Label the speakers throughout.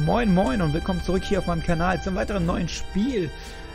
Speaker 1: Moin Moin und willkommen zurück hier auf meinem Kanal zum weiteren neuen Spiel.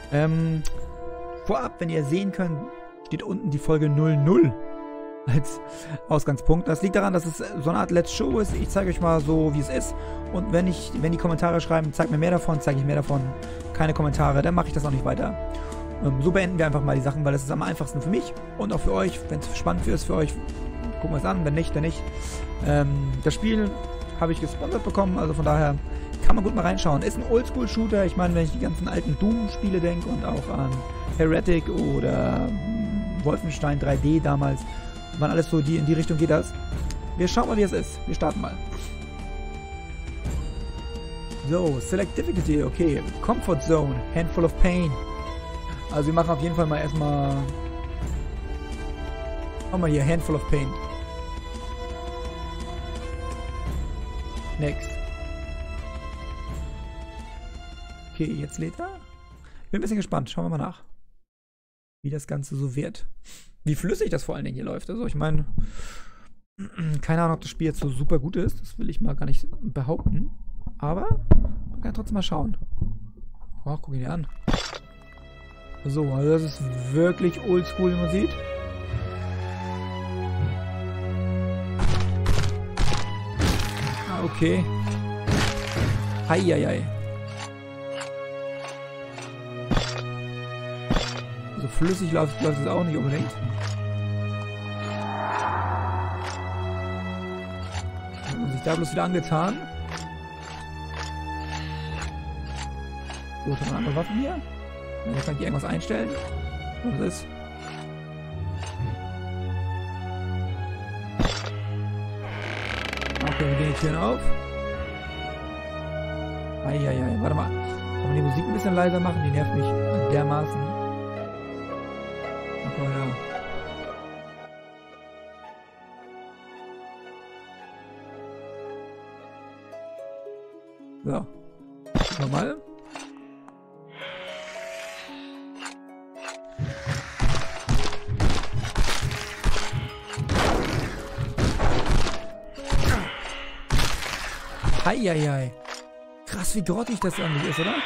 Speaker 1: Vorab, wenn ihr sehen könnt, steht unten die Folge 00 als Ausgangspunkt. Das liegt daran, dass es so eine Art Let's Show ist. Ich zeige euch mal so, wie es ist. Und wenn die Kommentare schreiben, zeigt mir mehr davon, zeige ich mehr davon. Keine Kommentare, dann mache ich das auch nicht weiter. So beenden wir einfach mal die Sachen, weil das ist am einfachsten für mich und auch für euch. Wenn es spannend ist für euch, gucken wir es an. Wenn nicht, dann nicht. Das Spiel habe ich gesponsert bekommen, also von daher kann man gut mal reinschauen. Ist ein Oldschool-Shooter. Ich meine, wenn ich die ganzen alten Doom-Spiele denke und auch an Heretic oder Wolfenstein 3D damals, waren alles so, in die Richtung geht das. Wir schauen mal, wie es ist. Wir starten mal. So, Select Difficulty, okay. Comfort Zone, Handful of Pain. Also wir machen auf jeden Fall mal erstmal... Schau mal hier, Handful of Pain. Next. Okay, jetzt lädt er. Ich bin ein bisschen gespannt. Schauen wir mal nach, wie das Ganze so wird. Wie flüssig das vor allen Dingen hier läuft. Also ich meine, keine Ahnung, ob das Spiel jetzt so super gut ist. Das will ich mal gar nicht behaupten. Aber man kann trotzdem mal schauen. Oh, guck ihn dir an. So, also das ist wirklich oldschool, wie man sieht. Ah, okay. Heieiei. So flüssig läuft es auch nicht unbedingt. Hat man sich da bloß wieder angetan. Gut, haben wir andere Waffen hier? Da kann ich irgendwas einstellen. Was ist? Okay, wir gehen die Türen auf. Eieiei, warte mal. Kann man die Musik ein bisschen leiser machen? Die nervt mich dermaßen. Oh ja. So. Nochmal. Eieiei. Krass, wie grottig das eigentlich ist, oder?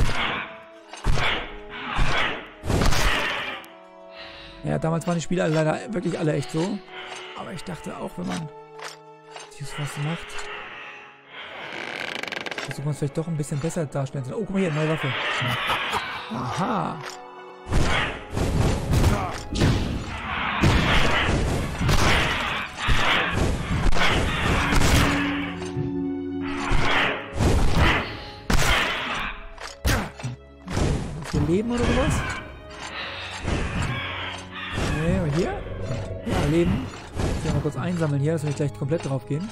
Speaker 1: Ja, damals waren die Spiele leider wirklich alle echt so. Aber ich dachte auch, wenn man dieses was macht, versucht man es vielleicht doch ein bisschen besser darstellen. Oh, guck mal hier, neue Waffe. Aha. Leben oder sowas? Nee, aber hier? Ja, Leben. Ich will mal kurz einsammeln hier, dass wir gleich komplett drauf gehen.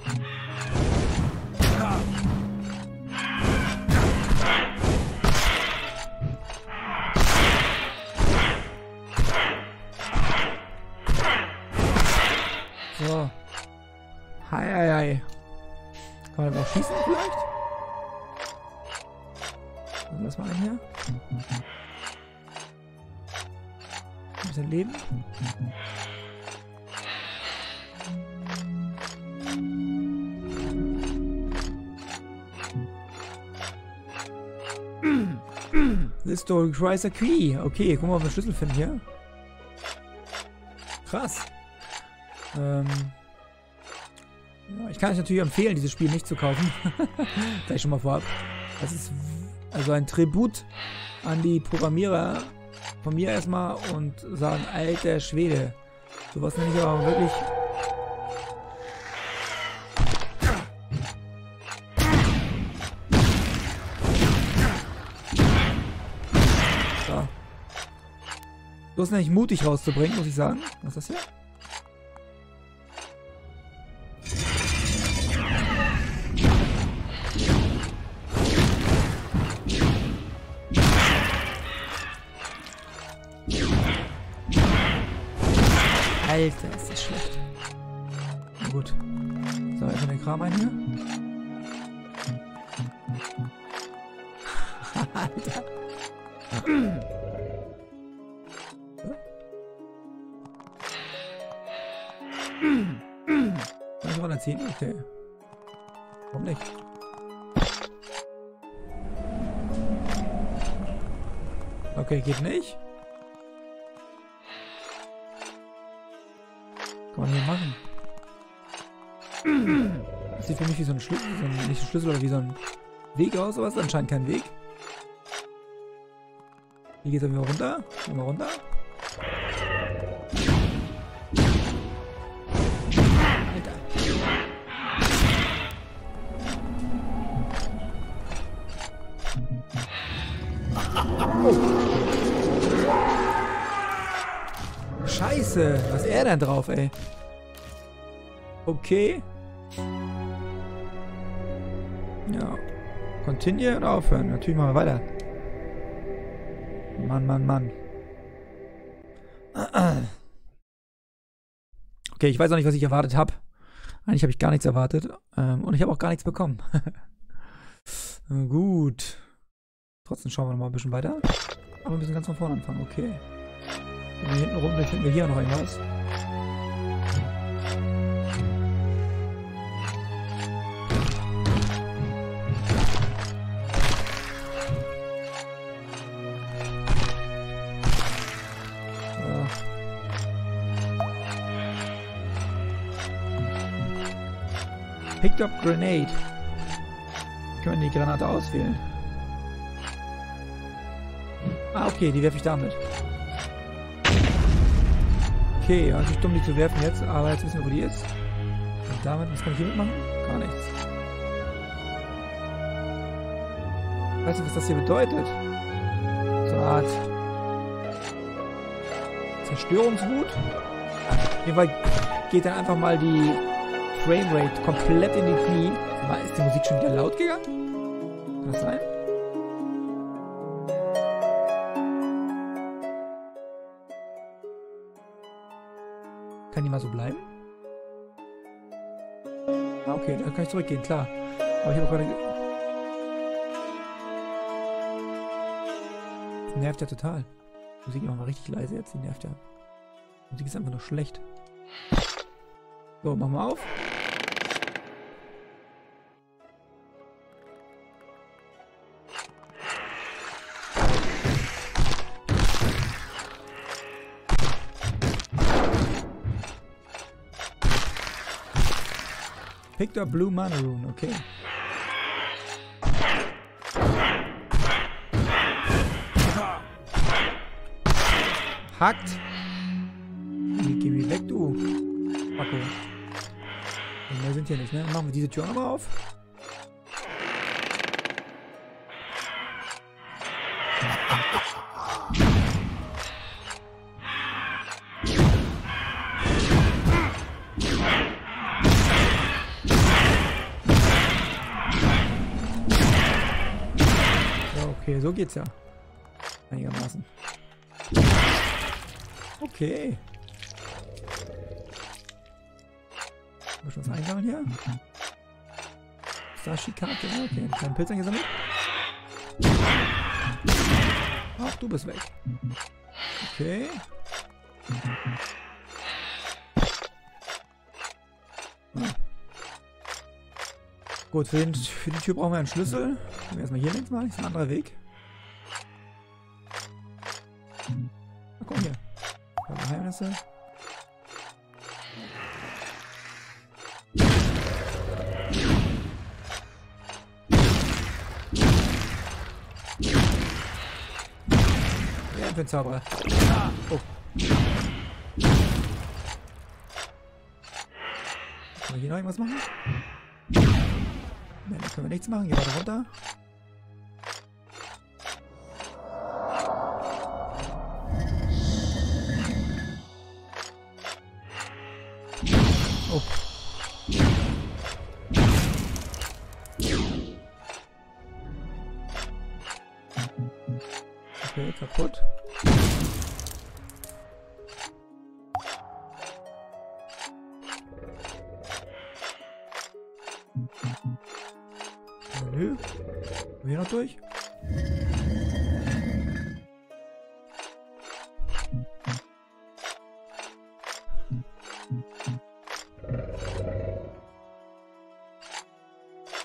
Speaker 1: So. Heieiei. Kann man aber auch schießen vielleicht? Lass mal ein hier. Ein bisschen Leben. This door requires a key. Okay, guck mal, ob wir einen Schlüssel finden hier. Krass. Ja, ich kann euch natürlich empfehlen, dieses Spiel nicht zu kaufen. Gleich schon mal vorab. Das ist also ein Tribut an die Programmierer von mir erstmal und sagen, alter Schwede. Sowas nenne ich aber wirklich... So. So ist nämlich mutig rauszubringen, muss ich sagen. Was ist das hier? Alter, ist das schlecht. Na gut. So, einfach den Kram ein hier. Alter. Kann ich runterziehen? Okay. Warum nicht? Okay, geht nicht. Kann man hier machen. Das sieht für mich wie so ein Schlüssel, nicht ein Schlüssel, aber wie so ein Weg aus, aber es ist anscheinend kein Weg. Hier geht es wieder runter. Gehen wir runter. Alter. Oh. Scheiße, was ist er denn drauf, ey? Okay. Ja. Continue oder aufhören? Natürlich machen wir weiter. Mann, Mann, Mann. Okay, ich weiß auch nicht, was ich erwartet habe. Eigentlich habe ich gar nichts erwartet. Und ich habe auch gar nichts bekommen. Gut. Trotzdem schauen wir noch mal ein bisschen weiter. Aber wir müssen ganz von vorne anfangen. Okay. Hier hinten rum, dann finden wir hier noch irgendwas. Picked up Grenade. Können wir die Granate auswählen? Ah, okay, die werfe ich damit. Okay, also dumm, die zu werfen jetzt, aber jetzt wissen wir, wo die ist. Und damit, was kann ich hier mitmachen? Gar nichts. Weißt du, was das hier bedeutet? So eine Art Zerstörungswut. Auf jeden Fall geht dann einfach mal die Framerate komplett in die Knie. Ist die Musik schon wieder laut gegangen? Kann das sein? Kann die mal so bleiben? Ah, okay, dann kann ich zurückgehen, klar. Aber ich habe gerade... Das nervt ja total. Die Musik ist mal richtig leise jetzt, die nervt ja. Die Musik ist einfach nur schlecht. So, machen wir auf. Picked up Blue Mana Rune, okay. Hackt. Geh mir weg, du. Okay. Mehr sind hier nicht, ne? Dann machen wir diese Tür nochmal auf. Okay, so geht's ja. Einigermaßen. Okay. Haben wir schon was einsammeln hier? Sashi-Karte, okay. Einen kleinen Pilz eingesammelt. Ach, du bist weg. Okay. Gut, für die Tür brauchen wir einen Schlüssel. Gehen wir erstmal hier links mal, das ist ein anderer Weg. Na komm hier. Geheimnisse. Ja, für den Zauberer. Oh. Können wir hier noch irgendwas machen? Ne, da können wir nichts machen. Gehen wir da runter. Oh. Okay, kaputt. Nö. Kommen wir hier noch durch?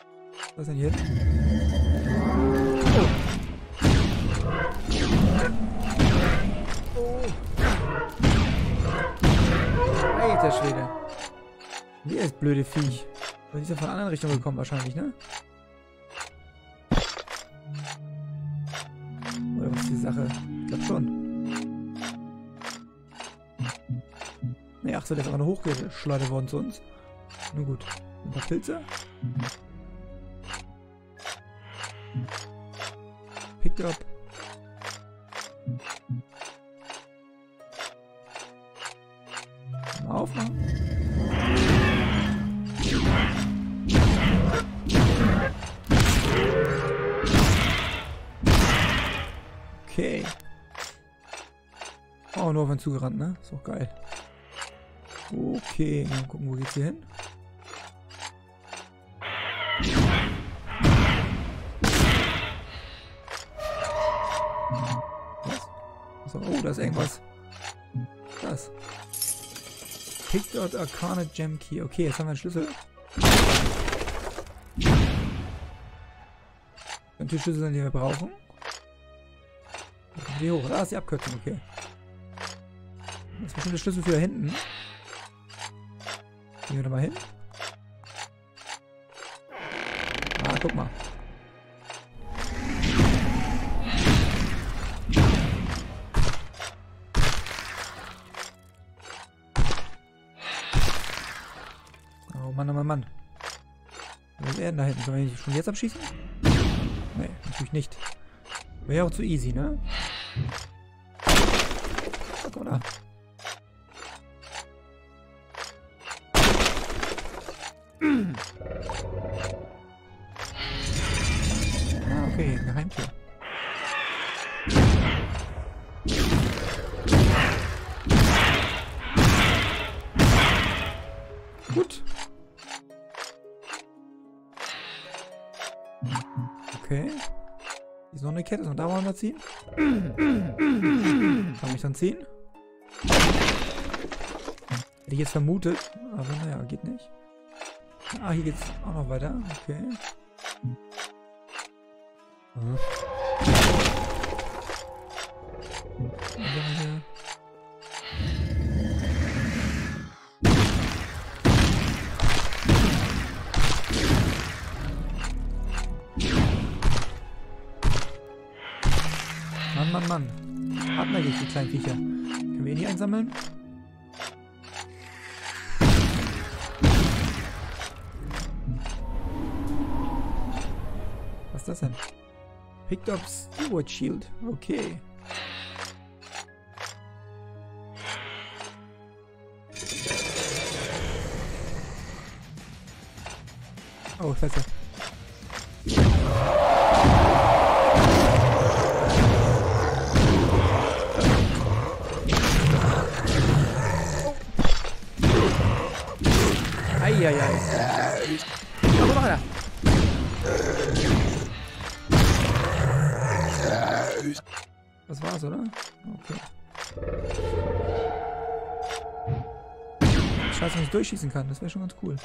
Speaker 1: Was ist denn hier? Oh. Alter Schwede. Hier ist blöde Viech. Aber die ist ja von einer anderen Richtung gekommen wahrscheinlich, ne? Oder was ist die Sache? Ich glaube schon. Ne, ach so, der ist einfach nur hochgeschleudert worden zu uns. Nun gut. Ein paar Pilze. Pick up. Mal aufmachen. Okay. Oh, nur auf einen zugerannt, ne? Ist auch geil. Okay, mal gucken, wo geht's hier hin? Was? So, oh, da ist irgendwas. Das. Picked out Arcana Gem Key. Okay, jetzt haben wir einen Schlüssel. Und die Schlüssel, die wir brauchen. Wie hoch? Da ist die Abkürzung, okay. Das ist bestimmt der Schlüssel für da hinten. Gehen wir da mal hin. Ah, guck mal. Oh Mann, oh Mann, Mann. Was wäre denn da hinten? Sollen wir ihn schon jetzt abschießen? Nee, natürlich nicht. Wäre ja auch zu easy, ne? Oh, guck mal da. Ah, okay, Geheimtür. Gut. Okay. Die Sonnekette ist noch da, wollen wir ziehen? Kann ich dann ziehen? Hätte ich jetzt vermutet, aber naja, geht nicht. Ah, hier geht's auch noch weiter. Okay. Hm. Mann, Mann, Mann. Hartnäckig, die kleinen Viecher. Können wir ihn hier einsammeln? Was ist das denn? Picked up Steward Shield. Okay. Oh, Scheiße. Eieiei. Was macht er? Das war's, oder? Okay. Scheiße, wenn ich durchschießen kann. Das wäre schon ganz cool.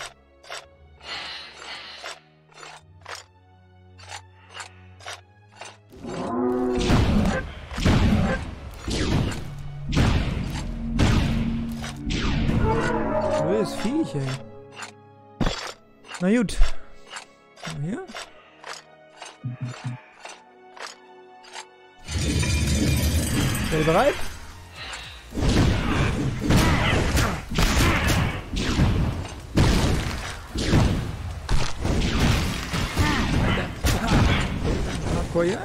Speaker 1: Blödes Viech, ey. Na gut. Hier. Seid ihr bereit? Hardcore hier.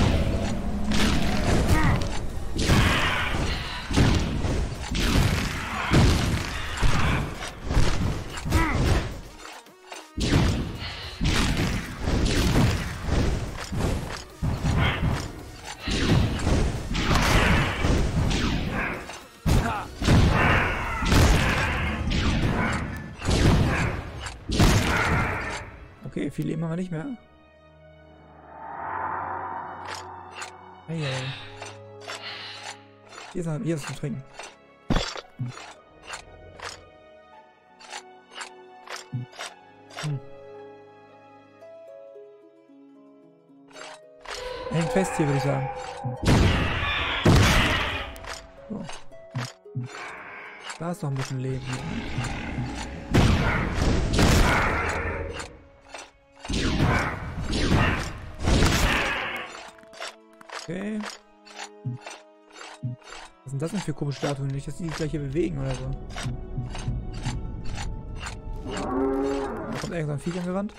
Speaker 1: Okay, viel Leben haben wir nicht mehr. Hey, hey. Hier ist zu trinken. Hängt fest hier, würde ich sagen. So. Da ist doch ein bisschen Leben. Okay. Was sind das denn für komische Statuen? Nicht, dass die sich gleich hier bewegen oder so. Da kommt irgend so ein Viech angerannt.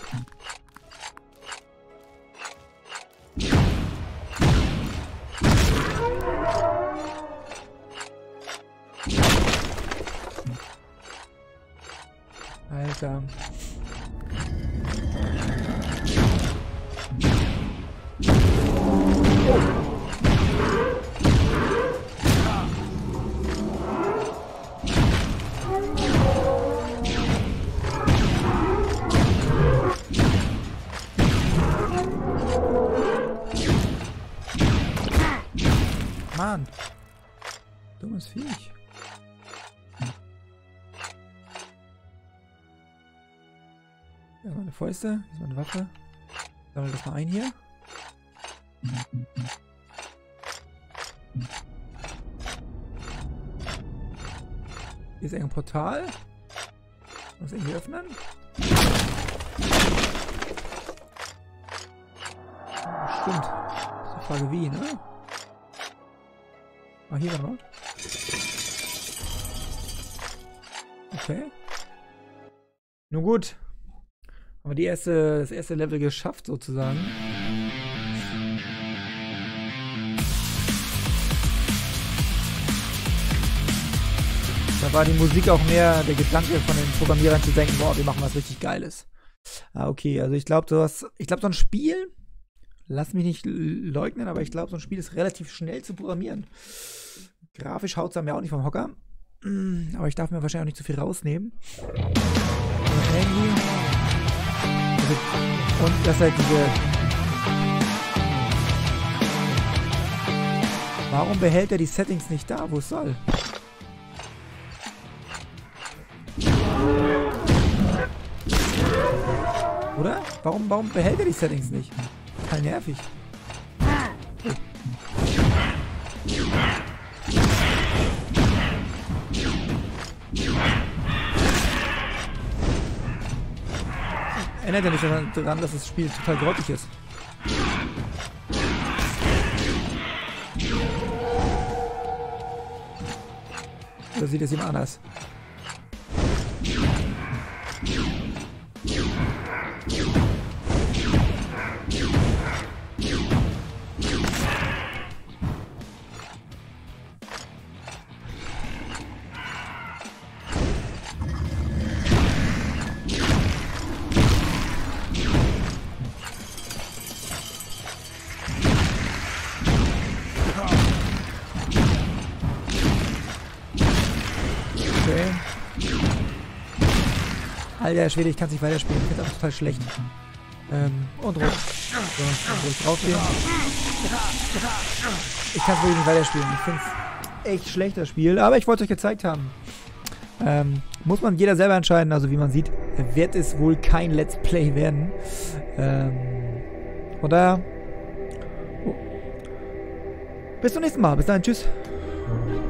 Speaker 1: Alter. Mann. Dummes Viech. Ja, meine Fäuste. Hier ist meine Waffe. Sammle das mal ein hier. Hier ist ein Portal. Muss irgendwie öffnen. Stimmt. Das ist die Frage wie, ne? Ah, hier warte mal. Okay. Nun gut. Haben wir das erste Level geschafft, sozusagen. Da war die Musik auch mehr der Gedanke von den Programmierern zu denken, boah, wir machen was richtig Geiles. Ah, okay, also ich glaube, so ein Spiel, lass mich nicht leugnen, aber ich glaube, so ein Spiel ist relativ schnell zu programmieren. Grafisch haut es mir auch nicht vom Hocker. Aber ich darf mir wahrscheinlich auch nicht zu viel rausnehmen. Und das halt diese... Warum behält er die Settings nicht da, wo es soll? Oder? Warum behält er die Settings nicht? Total nervig. Oh. Erinnert er mich daran, dass das Spiel total grottig ist. Oder sieht es jemand anders? Alter Schwede, ich kann es nicht weiterspielen. Ich finde das total schlecht. Und rot. So, draufgehen. Ich kann es wirklich nicht weiterspielen. Ich finde es echt schlecht, das Spiel. Aber ich wollte es euch gezeigt haben. Muss man jeder selber entscheiden. Also wie man sieht, wird es wohl kein Let's Play werden. Von daher. Oh. Bis zum nächsten Mal. Bis dahin. Tschüss.